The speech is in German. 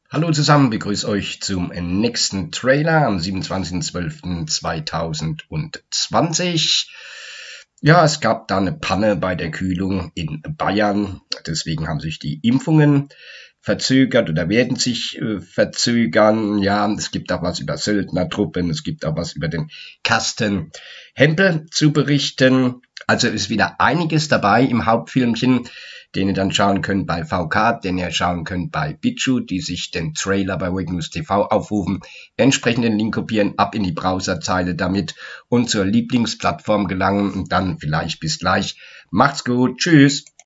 Hallo zusammen, begrüße euch zum nächsten Trailer am 27.12.2020. Ja, es gab da eine Panne bei der Kühlung in Bayern, deswegen haben sich die Impfungen verzögert oder werden sich verzögern. Ja, es gibt auch was über Söldnertruppen, es gibt auch was über den Carsten Hempel zu berichten. Also ist wieder einiges dabei im Hauptfilmchen, den ihr dann schauen könnt bei VK, den ihr schauen könnt bei BitChute, die sich den Trailer bei Wake TV aufrufen, entsprechend den Link kopieren, ab in die Browserzeile damit und zur Lieblingsplattform gelangen und dann vielleicht bis gleich. Macht's gut, tschüss!